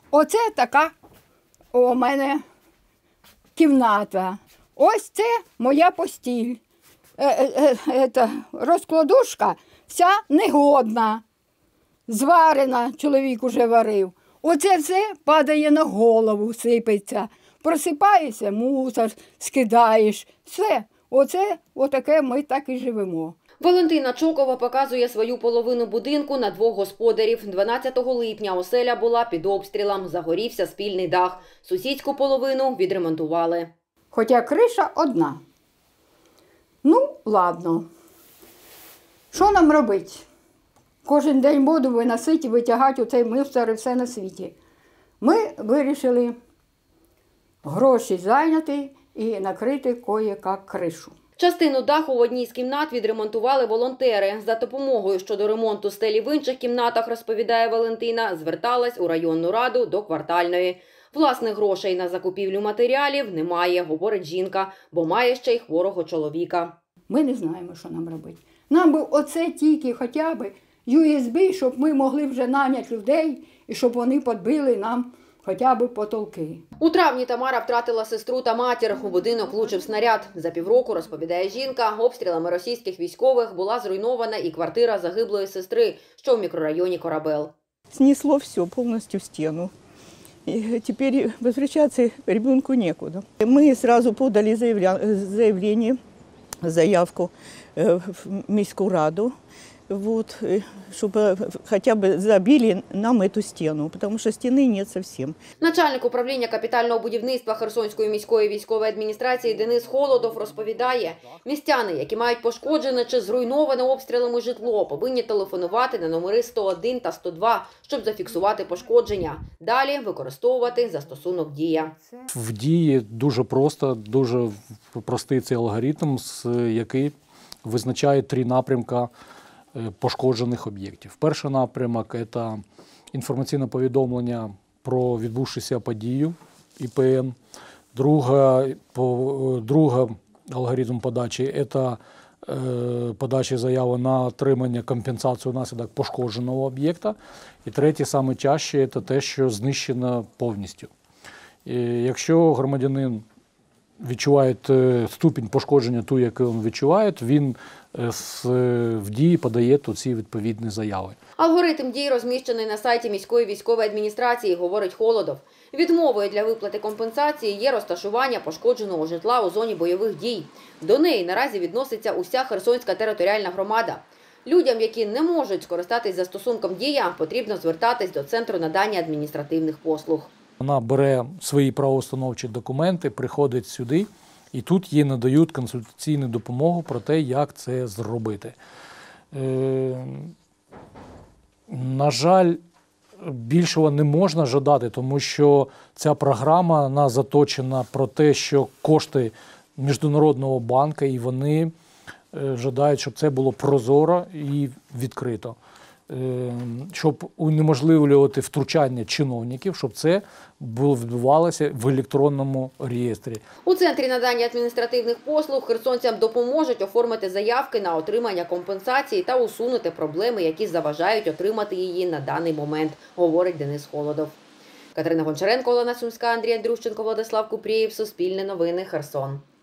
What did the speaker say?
Оце така у мене кімната. Ось це моя постіль. Розкладушка вся негодна, зварена, чоловік уже варив. Оце все падає на голову, сипеться. Просипаєшся, мусор скидаєш. Все, отаке ми так і живемо. Валентина Чокова показує свою половину будинку на двох господарів. 12 липня оселя була під обстрілом, загорівся спільний дах. Сусідську половину відремонтували. Хоча криша одна. Ну, ладно. Що нам робити? Кожен день буду виносити і витягати оцей мусор і все на світі. Ми вирішили гроші зайняти і накрити кое-як кришу. Частину даху в одній з кімнат відремонтували волонтери. За допомогою щодо ремонту стелі в інших кімнатах, розповідає Валентина, зверталась у районну раду до квартальної. Власних грошей на закупівлю матеріалів немає, говорить жінка, бо має ще й хворого чоловіка. Ми не знаємо, що нам робити. Нам би оце тільки хоча б USB, щоб ми могли вже наняти людей і щоб вони підбили нам хоча б потолки. У травні Тамара втратила сестру та матір. У будинок влучив снаряд. За півроку, розповідає жінка, обстрілами російських військових була зруйнована і квартира загиблої сестри, що в мікрорайоні Корабел. Снесло все полностью в стену. И теперь возвращаться ребенку некуда. Мы сразу подали заявление, заявку в міську раду, чтобы хотя бы забили нам эту стену, потому что стены нет совсем. Начальник управління капітального будівництва Херсонської міської військової адміністрації Денис Холодов розповідає, містяни, які мають пошкоджене чи зруйноване обстрілами житло, повинні телефонувати на номери 101 та 102, щоб зафіксувати пошкодження. Далі використовувати застосунок «Дія». В «Дії» дуже дуже простий цей алгоритм, який визначає 3 напрямки пошкоджених об'єктів. Перший напрямок – це інформаційне повідомлення про відбувшуся подію ІПН. Другий алгоритм подачі – це подача заяви на отримання компенсації внаслідок пошкодженого об'єкта. І третій, найчастіше, це те, що знищено повністю. Якщо громадянин відчуває ступінь пошкодження ту, яку він відчуває, він в «Дії» подає ці відповідні заяви. Алгоритм дій розміщений на сайті міської військової адміністрації, говорить Холодов. Відмовою для виплати компенсації є розташування пошкодженого житла у зоні бойових дій. До неї наразі відноситься уся Херсонська територіальна громада. Людям, які не можуть скористатись застосунком «Дія», потрібно звертатись до Центру надання адміністративних послуг. Вона бере свої правоустановчі документи, приходить сюди, і тут їй надають консультаційну допомогу про те, як це зробити. На жаль, більшого не можна жадати, тому що ця програма вона заточена про те, що кошти Міжнародного банку, і вони жадають, щоб це було прозоро і відкрито. Щоб унеможливлювати втручання чиновників, щоб це відбувалося в електронному реєстрі. У Центрі надання адміністративних послуг херсонцям допоможуть оформити заявки на отримання компенсації та усунути проблеми, які заважають отримати її на даний момент, говорить Денис Холодов. Катерина Гончаренко, Олена Сумська, Андрій Андрющенко, Владислав Купрієв, Суспільне новини, Херсон.